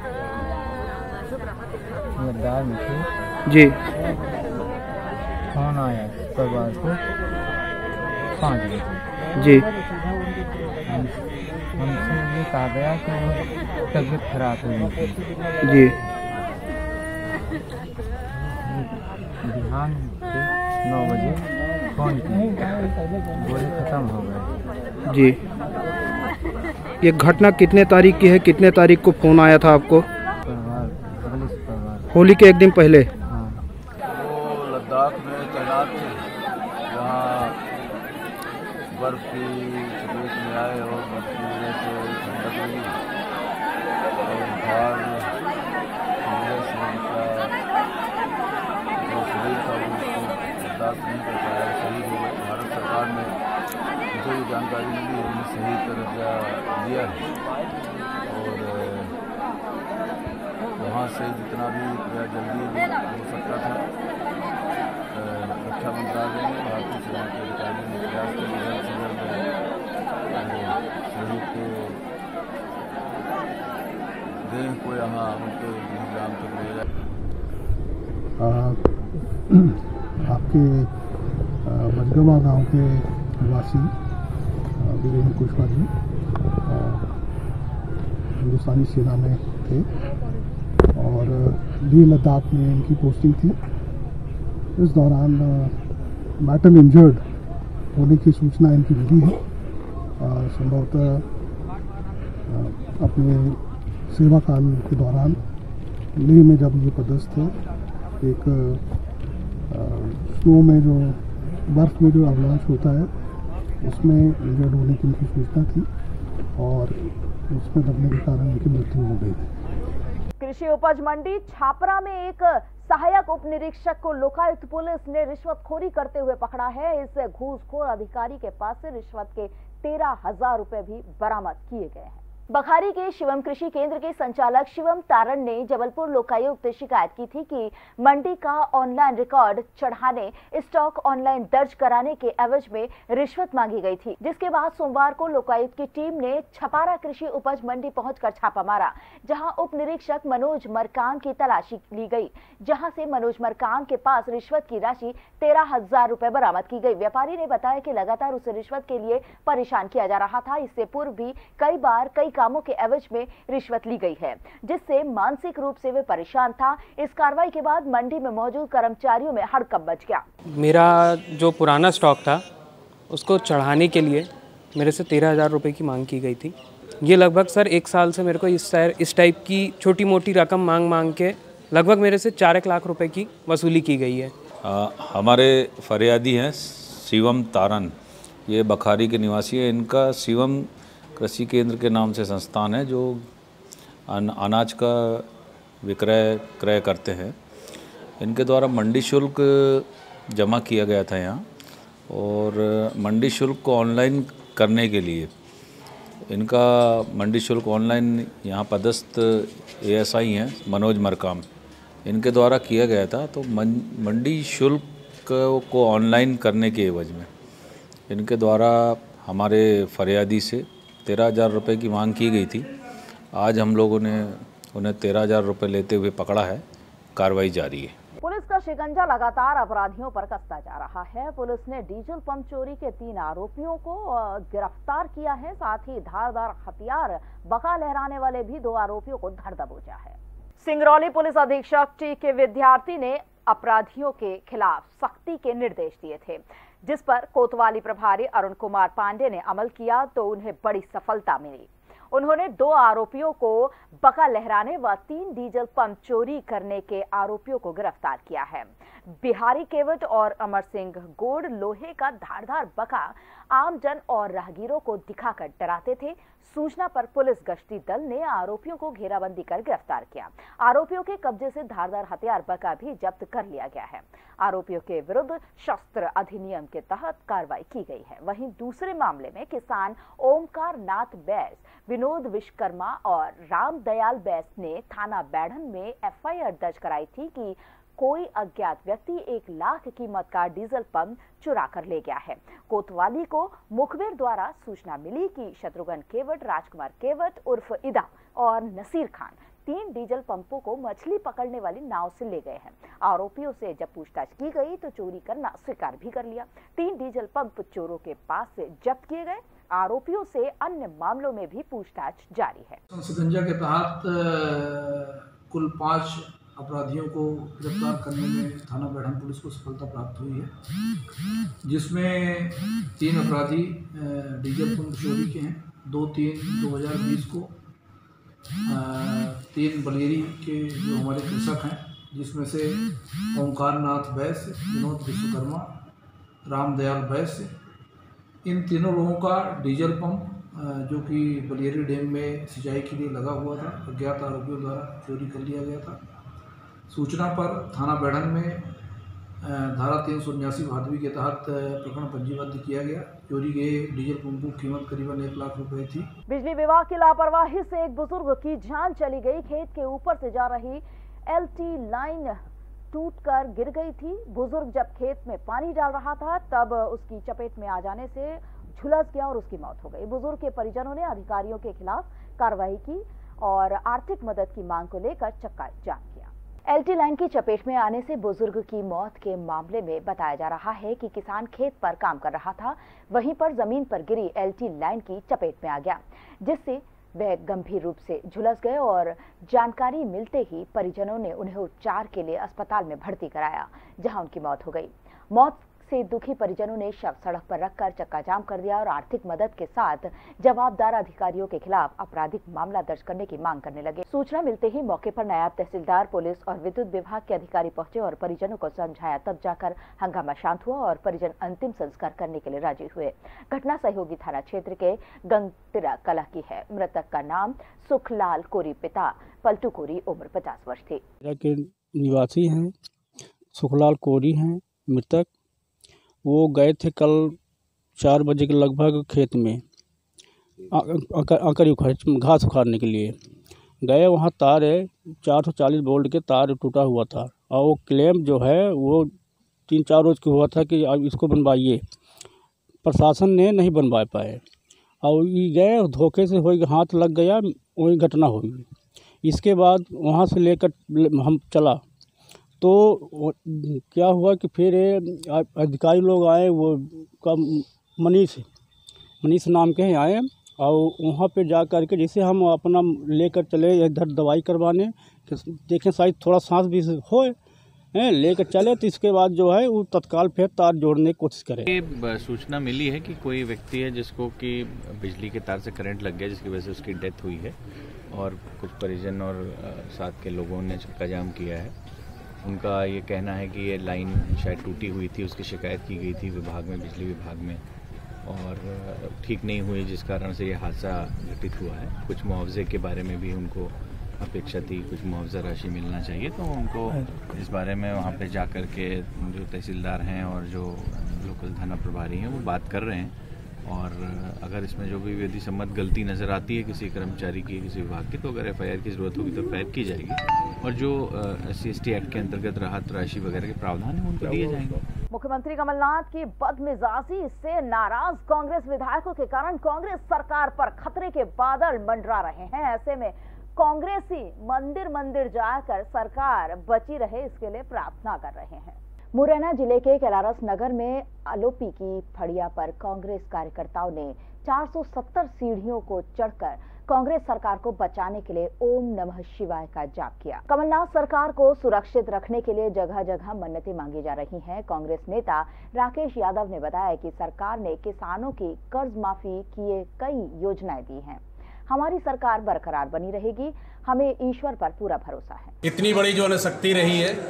Speaker 11: में थे
Speaker 21: जी।
Speaker 11: फोन आया परिवार को पाँच बजे
Speaker 21: जी।
Speaker 11: हमसे ये कहा गया कि तबीयत खराब हुई थी
Speaker 21: जी।
Speaker 11: बिहान से नौ बजे फोन किया, गोली खत्म हो गए
Speaker 21: जी। ये घटना कितने तारीख की है, कितने तारीख को फोन आया था आपको? होली के एक दिन पहले।
Speaker 22: वो लद्दाख में तैनात थे, वहाँ बर्फ की चपेट में आए और बर्फ की वजह से ठंडक लगी और बुखार वजह से उनका जो शरीर था वो उसको बर्दाश्त नहीं कर पाया, शहीद हो गए। भारत सरकार ने मुझे ये जानकारी मिली, उन्हें शहीद का दर्जा दिया है और वहाँ से जितना भी जल्दी हो सकता था रक्षा मंत्रालय ने, भारतीय सेना के अधिकारियों ने प्रयास किया जल्द से जल्द शहीद के देह को यहाँ उनके ग्राम तक ले जाए।
Speaker 23: आपके मजगवा गांव के
Speaker 1: निवासी वीरेंद्र कुशवाहा जी हिंदुस्तानी सेना में थे और लेह लद्दाख में इनकी पोस्टिंग थी। इस दौरान मैटल इंजर्ड होने की सूचना इनकी मिली है। संभवतः अपने सेवा काल के दौरान लेह में जब ये पदस्थ थे, एक स्नो में जो बर्फ में जो अवलांच होता है उसमें इंजर्ड होने की इनकी सूचना थी और उसमें दबने के कारण इनकी मृत्यु हो गई थी।
Speaker 2: कृषि उपज मंडी छापरा में एक सहायक उप निरीक्षक को लोकायुक्त पुलिस ने रिश्वतखोरी करते हुए पकड़ा है। इस घूसखोर अधिकारी के पास से रिश्वत के तेरह हजार रुपए भी बरामद किए गए हैं। बखारी के शिवम कृषि केंद्र के संचालक शिवम तारण ने जबलपुर लोकायुक्त शिकायत की थी कि मंडी का ऑनलाइन रिकॉर्ड चढ़ाने, स्टॉक ऑनलाइन दर्ज कराने के एवज में रिश्वत मांगी गई थी, जिसके बाद सोमवार को लोकायुक्त की टीम ने छपारा कृषि उपज मंडी पहुंचकर छापा मारा, जहां उप निरीक्षक मनोज मरकाम की तलाशी ली गई, जहां से मनोज मरकाम के पास रिश्वत की राशि तेरह हजार रुपए बरामद की गई। व्यापारी ने बताया कि लगातार उसे रिश्वत के लिए परेशान किया जा रहा था। इससे पूर्व भी कई बार कई कामों के एवज में रिश्वत ली गई है, जिससे मानसिक रूप से वे परेशान था। इस कार्रवाई के बाद मंडी में मौजूद कर्मचारियों में हड़कंप मच गया।
Speaker 3: मेरा जो पुराना स्टॉक था उसको चढ़ाने के लिए मेरे से तेरह हजार रुपए की मांग की गई थी। ये लगभग सर एक साल से मेरे को इस इस टाइप की छोटी मोटी रकम मांग मांग के लगभग मेरे से चार एक लाख रुपए की वसूली की गई है।
Speaker 23: आ, हमारे फरियादी हैं शिवम तारण, ये बखारी के निवासी है। इनका शिवम कृषि केंद्र के नाम से संस्थान है जो अनाज का विक्रय क्रय करते हैं। इनके द्वारा मंडी शुल्क जमा किया गया था यहाँ, और मंडी शुल्क को ऑनलाइन करने के लिए इनका मंडी शुल्क ऑनलाइन यहाँ पदस्थ एएसआई हैं मनोज मरकाम, इनके द्वारा किया गया था। तो मंडी शुल्क को ऑनलाइन करने के एवज में इनके द्वारा हमारे फरियादी से तेरह हज़ार रुपये की मांग की गई थी। आज हम लोगों ने उन्हें तेरह हज़ार रुपये लेते हुए पकड़ा है। कार्रवाई जारी है।
Speaker 2: पुलिस का शिकंजा लगातार अपराधियों पर कसता जा रहा है। पुलिस ने डीजल पंप चोरी के तीन आरोपियों को गिरफ्तार किया है। साथ ही धारदार हथियार बका लहराने वाले भी दो आरोपियों को धर दबोचा है। सिंगरौली पुलिस अधीक्षक टी के विद्यार्थी ने अपराधियों के खिलाफ सख्ती के निर्देश दिए थे, जिस पर कोतवाली प्रभारी अरुण कुमार पांडे ने अमल किया तो उन्हें बड़ी सफलता मिली। उन्होंने दो आरोपियों को बका लहराने व तीन डीजल पंप चोरी करने के आरोपियों को गिरफ्तार किया है। बिहारी केवट और अमर सिंह गोड़ लोहे का धारदार बका आमजन और राहगीरों को दिखाकर डराते थे। सूचना पर पुलिस गश्ती दल ने आरोपियों को घेराबंदी कर गिरफ्तार किया। आरोपियों के कब्जे से धारदार हथियार बका भी जब्त कर लिया गया है। आरोपियों के विरुद्ध शस्त्र अधिनियम के तहत कार्रवाई की गई है। वहीं दूसरे मामले में किसान ओमकार नाथ बैस, विनोद विश्वकर्मा और राम दयाल बैस ने थाना बैढ़न में एफआईआर दर्ज कराई थी कि कोई अज्ञात व्यक्ति एक लाख कीमत का डीजल पंप चुरा कर ले गया है। कोतवाली को मुखबिर द्वारा सूचना मिली कि शत्रुघ्न केवट, राजकुमार केवट उर्फ इदा और नसीर खान तीन डीजल पंपों को मछली पकड़ने वाली नाव से ले गए हैं। आरोपियों से जब पूछताछ की गई तो चोरी करना स्वीकार भी कर लिया। तीन डीजल पंप चोरों के पास से जब्त किए गए। आरोपियों से अन्य मामलों में भी पूछताछ जारी है।
Speaker 24: शिकंजा के तहत कुल पांच अपराधियों को गिरफ्तार करने में थाना बैढ़न पुलिस को सफलता प्राप्त हुई है, जिसमें तीन अपराधी डीजल पंप चोरी के हैं, दो तीन दो हजार बीस को, तीन बलेरी के जो हमारे कृषक हैं, जिसमें से ओंकार नाथ बैस, विनोद विश्वकर्मा, रामदयाल बैस, इन तीनों लोगों का डीजल पंप जो कि बलियरी डैम में सिंचाई के लिए लगा हुआ था, अज्ञात आरोपियों द्वारा चोरी कर लिया गया था। सूचना पर थाना बैढ़न में धारा तीन सौ उन्यासी भादवी के तहत प्रकरण पंजीबद्ध किया गया। चोरी गए डीजल पंपों की कीमत करीबन एक लाख रुपए थी।
Speaker 2: बिजली विभाग की लापरवाही से एक बुजुर्ग की जान चली गई। खेत के ऊपर से जा रही एलटी लाइन टूटकर गिर गई थी। बुजुर्ग जब खेत में पानी डाल रहा था तब उसकी चपेट में आ जाने से झुलस गया और उसकी मौत हो गई। बुजुर्ग के परिजनों ने अधिकारियों के खिलाफ कार्रवाई की और आर्थिक मदद की मांग को लेकर चक्का जाम किया। एलटी लाइन की चपेट में आने से बुजुर्ग की मौत के मामले में बताया जा रहा है कि किसान खेत पर काम कर रहा था, वहीं पर जमीन पर गिरी एलटी लाइन की चपेट में आ गया, जिससे वह गंभीर रूप से झुलस गए और जानकारी मिलते ही परिजनों ने उन्हें उपचार के लिए अस्पताल में भर्ती कराया, जहां उनकी मौत हो गई। मौत से दुखी परिजनों ने शव सड़क पर रखकर चक्का जाम कर दिया और आर्थिक मदद के साथ जवाबदार अधिकारियों के खिलाफ आपराधिक मामला दर्ज करने की मांग करने लगे। सूचना मिलते ही मौके पर नायब तहसीलदार, पुलिस और विद्युत विभाग के अधिकारी पहुंचे और परिजनों को समझाया, तब जाकर हंगामा शांत हुआ और परिजन अंतिम संस्कार करने के लिए राजी हुए। घटना सहयोगी थाना क्षेत्र के गंगतिरा कला की है। मृतक का नाम सुखलाल कोरी, पिता पलटू कोरी, उम्र पचास वर्ष थी।
Speaker 21: के निवासी हैं, सुखलाल कोरी हैं मृतक। वो गए थे कल चार बजे के लगभग खेत में आकर घास उखाड़ने के लिए गए। वहाँ तार है चार सौ चालीस वोल्ट के तार टूटा हुआ था और वो क्लेम जो है वो तीन चार रोज के हुआ था कि अब इसको बनवाइए। प्रशासन ने नहीं बनवा पाए और ये गए, धोखे से हो हाथ लग गया, वही घटना हुई। इसके बाद वहाँ से लेकर हम चला तो क्या हुआ कि फिर अधिकारी लोग आए, वो का मनीष मनीष नाम के हैं आए और वहाँ पे जा कर के जैसे हम अपना लेकर चले इधर दवाई करवाने, देखें शायद थोड़ा सांस भी हो लेकर चले, तो इसके बाद जो है वो तत्काल फिर तार जोड़ने की कोशिश करे।
Speaker 4: सूचना मिली है कि कोई व्यक्ति है जिसको कि बिजली के तार से करंट लग गया, जिसकी वजह से उसकी डेथ हुई है और कुछ परिजन और साथ के लोगों ने चक्का जाम किया है। उनका ये कहना है कि ये लाइन शायद टूटी हुई थी, उसकी शिकायत की गई थी विभाग में, बिजली विभाग में, और ठीक नहीं हुई, जिस कारण से ये हादसा घटित हुआ है। कुछ मुआवजे के बारे में भी उनको अपेक्षा थी, कुछ मुआवजा राशि मिलना चाहिए, तो उनको इस बारे में वहाँ पे जा कर के जो तहसीलदार हैं और जो लोकल थाना प्रभारी हैं वो बात कर रहे हैं। और अगर इसमें जो भी विधि सम्मत गलती नज़र आती है किसी कर्मचारी की, किसी विभाग की, तो अगर एफ आई आर की ज़रूरत होगी तो एफ आई आर की जाएगी और जो S C S T act के अंतर्गत राहत राशि वगैरह के प्रावधान है उनको दिए जाएंगे।
Speaker 2: मुख्यमंत्री कमलनाथ की बदमिजाजी से नाराज कांग्रेस विधायकों के कारण कांग्रेस सरकार पर खतरे के बादल मंडरा रहे हैं। ऐसे में कांग्रेसी मंदिर मंदिर जाकर सरकार बची रहे, इसके लिए प्रार्थना कर रहे हैं। मुरैना जिले के कैलारस नगर में आलोपी की फड़िया पर कांग्रेस कार्यकर्ताओं ने चार सौ सत्तर सीढ़ियों को चढ़कर कांग्रेस सरकार को बचाने के लिए ओम नमः शिवाय का जाप किया। कमलनाथ सरकार को सुरक्षित रखने के लिए जगह जगह मन्नतें मांगी जा रही हैं। कांग्रेस नेता राकेश यादव ने बताया कि सरकार ने किसानों की कर्ज माफी किए कई योजनाएं दी हैं। हमारी सरकार बरकरार बनी रहेगी, हमें ईश्वर पर पूरा भरोसा है।
Speaker 5: इतनी बड़ी जो शक्ति रही है,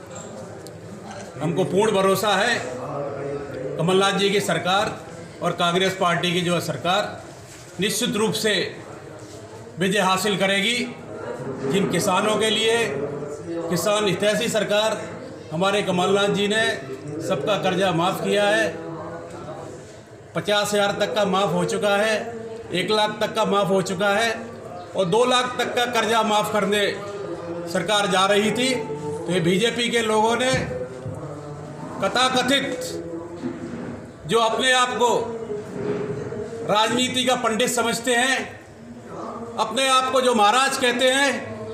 Speaker 5: हमको पूर्ण भरोसा है कमलनाथ जी की सरकार और कांग्रेस पार्टी की जो सरकार निश्चित रूप से विजय हासिल करेगी। जिन किसानों के लिए किसान हितैषी सरकार हमारे कमलनाथ जी ने सबका कर्जा माफ़ किया है, पचास हजार तक का माफ़ हो चुका है, एक लाख तक का माफ़ हो चुका है और दो लाख तक का कर्जा माफ़ करने सरकार जा रही थी। तो ये बीजेपी के लोगों ने कथाकथित जो अपने आप को राजनीति का पंडित समझते हैं, अपने आप को जो महाराज कहते हैं,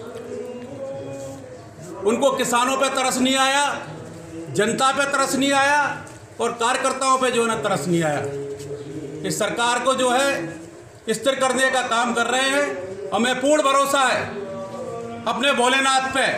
Speaker 5: उनको किसानों पे तरस नहीं आया, जनता पे तरस नहीं आया और कार्यकर्ताओं पे जो है ना तरस नहीं आया। इस सरकार को जो है स्थिर करने का काम कर रहे हैं। हमें पूर्ण भरोसा है अपने भोलेनाथ पे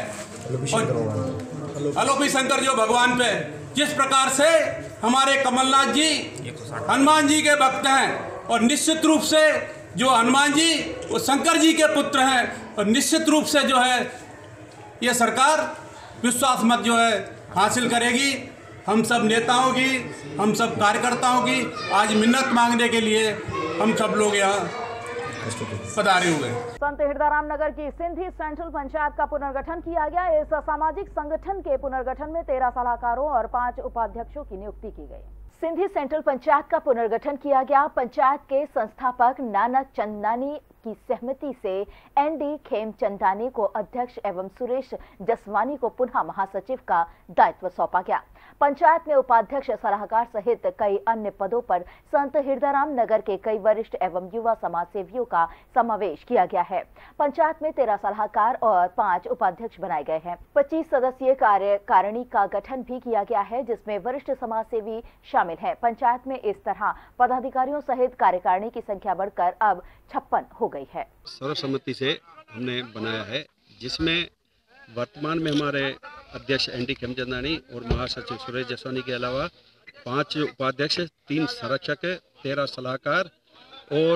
Speaker 5: और आलोपी शंकर जो भगवान पे। जिस प्रकार से हमारे कमलनाथ जी हनुमान जी के भक्त हैं और निश्चित रूप से जो हनुमान जी वो शंकर जी के पुत्र हैं और निश्चित रूप से जो है ये सरकार विश्वास मत जो है हासिल करेगी। हम सब नेताओं की, हम सब कार्यकर्ताओं की आज मिन्नत मांगने के लिए हम सब लोग यहाँ पधारे हुए।
Speaker 2: संत हिरदाराम नगर की सिंधी सेंट्रल पंचायत का पुनर्गठन किया गया। इस सामाजिक संगठन के पुनर्गठन में तेरह सलाहकारों और पांच उपाध्यक्षों की नियुक्ति की गई। सिंधी सेंट्रल पंचायत का पुनर्गठन किया गया। पंचायत के संस्थापक नानक चंदनानी की सहमति से एनडी खेमचंदानी को अध्यक्ष एवं सुरेश जसवानी को पुनः महासचिव का दायित्व सौंपा गया। पंचायत में उपाध्यक्ष, सलाहकार सहित कई अन्य पदों पर संत हिरदाराम नगर के कई वरिष्ठ एवं युवा समाज सेवियों का समावेश किया गया है। पंचायत में तेरह सलाहकार और पांच उपाध्यक्ष बनाए गए हैं। पच्चीस सदस्यीय कार्यकारिणी का गठन भी किया गया है, जिसमें वरिष्ठ समाज सेवी शामिल हैं। पंचायत में इस तरह पदाधिकारियों सहित कार्यकारिणी की संख्या बढ़कर अब छप्पन हो गई है।
Speaker 6: सर्वसम्मति से हमने बनाया है, जिसमें वर्तमान में हमारे अध्यक्ष एनडी खेमचंदानी और महासचिव सुरेश जसवानी के अलावा पांच उपाध्यक्ष, तीन संरक्षक, तेरह सलाहकार और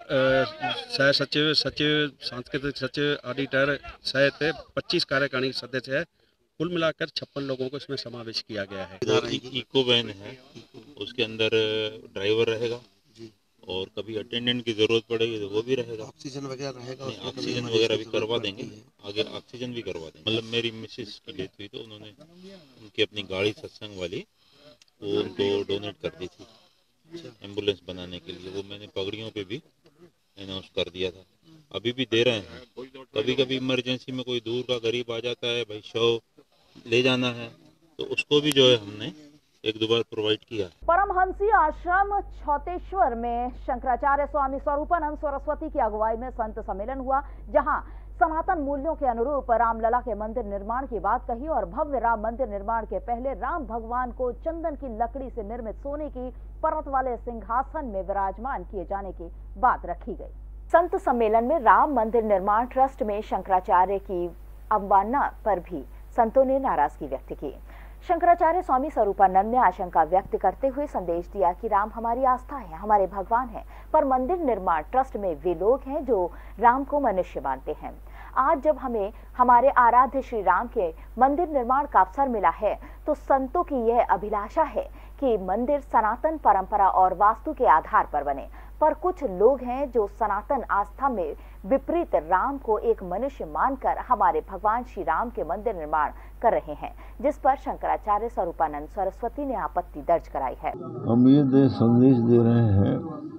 Speaker 6: सह सचिव, सचिव, सांस्कृतिक सचिव, ऑडिटर सहित पच्चीस कार्यकारिणी सदस्य है। कुल मिलाकर छप्पन लोगों को इसमें समावेश किया गया है।
Speaker 7: इको वैन है, उसके अंदर ड्राइवर रहेगा और कभी अटेंडेंट की जरूरत पड़ेगी तो वो भी रहेगा।
Speaker 8: ऑक्सीजन वगैरह रहेगा,
Speaker 7: ऑक्सीजन वगैरह भी करवा देंगे, आगे ऑक्सीजन भी करवा देंगे। मतलब मेरी मिसेस की डेथ हुई तो उन्होंने उनकी अपनी गाड़ी सत्संग वाली वो उनको डोनेट कर दी थी एम्बुलेंस बनाने के लिए। वो मैंने पगड़ियों पे भी अनाउंस कर दिया था, अभी भी दे रहे हैं। कभी कभी इमरजेंसी में कोई दूर का गरीब आ जाता है, भाई शव ले जाना है, तो उसको भी जो है हमने एक दो बार प्रोवाइड किया।
Speaker 2: परमहंसी आश्रम छौतेश्वर में शंकराचार्य स्वामी स्वरूपानंद सरस्वती की अगुवाई में संत सम्मेलन हुआ, जहां सनातन मूल्यों के अनुरूप रामलला के मंदिर निर्माण की बात कही और भव्य राम मंदिर निर्माण के पहले राम भगवान को चंदन की लकड़ी से निर्मित सोने की परत वाले सिंहासन में विराजमान किए जाने की बात रखी गई। संत सम्मेलन में राम मंदिर निर्माण ट्रस्ट में शंकराचार्य की अवमानना पर भी संतों ने नाराजगी व्यक्त की। शंकराचार्य स्वामी स्वरूपानंद ने आशंका व्यक्त करते हुए संदेश दिया कि राम हमारी आस्था है, हमारे भगवान हैं, पर मंदिर निर्माण ट्रस्ट में वे लोग हैं जो राम को मनुष्य मानते हैं। आज जब हमें हमारे आराध्य श्री राम के मंदिर निर्माण का अवसर मिला है, तो संतों की यह अभिलाषा है कि मंदिर सनातन परंपरा और वास्तु के आधार पर बने, पर कुछ लोग हैं जो सनातन आस्था में विपरीत राम को एक मनुष्य मानकर हमारे भगवान श्री राम के मंदिर निर्माण कर रहे हैं, जिस पर शंकराचार्य स्वरूपानंद सरस्वती ने आपत्ति दर्ज कराई है।
Speaker 8: हम ये दे संदेश दे रहे हैं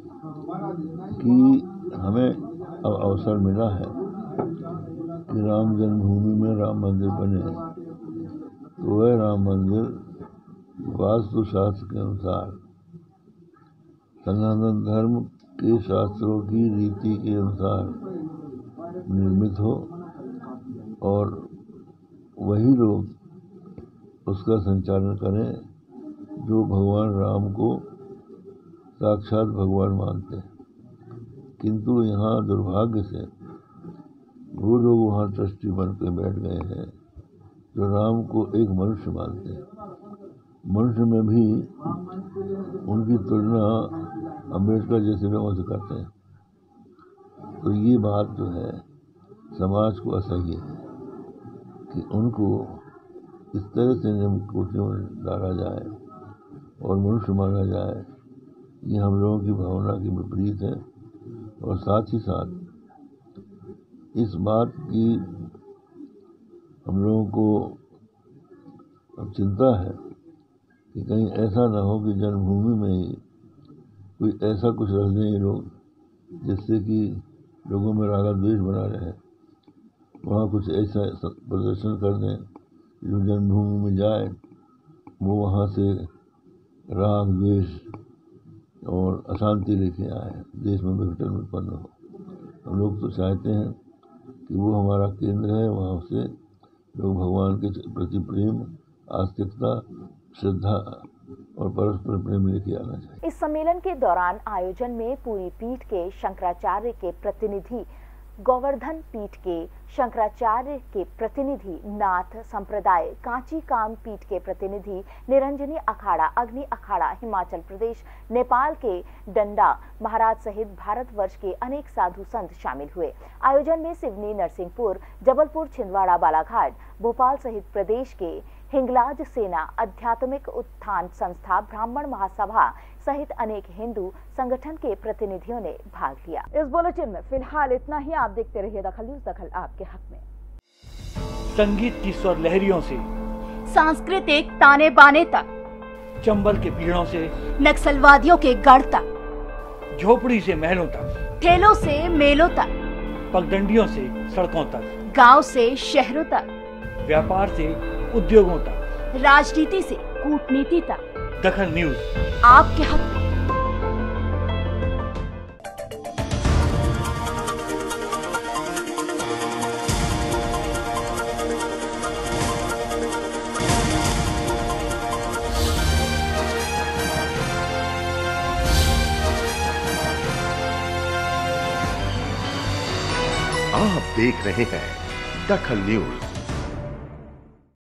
Speaker 8: कि हमें अब अवसर मिला है कि राम जन्मभूमि में राम मंदिर बने, तो वह राम मंदिर वास्तु शास्त्र के अनुसार सनातन धर्म के शास्त्रों की रीति के अनुसार निर्मित हो और वही लोग उसका संचालन करें जो भगवान राम को साक्षात भगवान मानते हैं। किंतु यहाँ दुर्भाग्य से वो लोग वहाँ ट्रस्टी बन के बैठ गए हैं जो राम को एक मनुष्य मानते हैं। मनुष्य में भी उनकी तुलना अम्बेडकर जैसे लोगों से करते हैं। तो ये बात जो है समाज को असह्य है कि उनको इस तरह से कोठियों में डाला जाए और मनुष्य माना जाए। ये हम लोगों की भावना की विपरीत है और साथ ही साथ इस बात की हम लोगों को अब चिंता है कि कहीं ऐसा ना हो कि जन्मभूमि में ही कोई ऐसा कुछ रख दें ये लोग जिससे कि लोगों में रागा द्वेष बना रहे। वहाँ कुछ ऐसा प्रदर्शन कर दें जो जन्मभूमि में जाए वो वहाँ से राग द्वेष और अशांति लेके आए, देश में विघटन उत्पन्न हो। हम लोग तो चाहते हैं कि वो हमारा केंद्र है, वहाँ से लोग भगवान के प्रति प्रेम, आस्तिकता, श्रद्धा और परस्पर प्रेम लेके आना चाहिए।
Speaker 2: इस सम्मेलन के दौरान आयोजन में पूरी पीठ के शंकराचार्य के प्रतिनिधि, गोवर्धन पीठ के शंकराचार्य के प्रतिनिधि, नाथ संप्रदाय, कांची काम पीठ के प्रतिनिधि, निरंजनी अखाड़ा, अग्नि अखाड़ा, हिमाचल प्रदेश, नेपाल के डंडा महाराज सहित भारतवर्ष के अनेक साधु संत शामिल हुए। आयोजन में सिवनी, नरसिंहपुर, जबलपुर, छिंदवाड़ा, बालाघाट, भोपाल सहित प्रदेश के हिंगलाज सेना, आध्यात्मिक उत्थान संस्था, ब्राह्मण महासभा सहित अनेक हिंदू संगठन के प्रतिनिधियों ने भाग लिया। इस बुलेटिन में फिलहाल इतना ही। आप देखते रहिए दखल न्यूज, दखल आपके हक में।
Speaker 9: संगीत की स्वर लहरियों से
Speaker 25: सांस्कृतिक ताने बाने तक,
Speaker 9: चंबल के पीड़ों से
Speaker 25: नक्सलवादियों के गढ़ तक,
Speaker 9: झोपड़ी से महलों तक,
Speaker 25: ठेलों से मेलों तक,
Speaker 9: पगडंडियों से सड़कों तक,
Speaker 25: गांव से शहरों तक,
Speaker 9: व्यापार से उद्योगों तक,
Speaker 25: राजनीति से कूटनीति तक,
Speaker 9: दखल न्यूज
Speaker 25: आपके हक में।
Speaker 10: आप देख रहे हैं दखल न्यूज।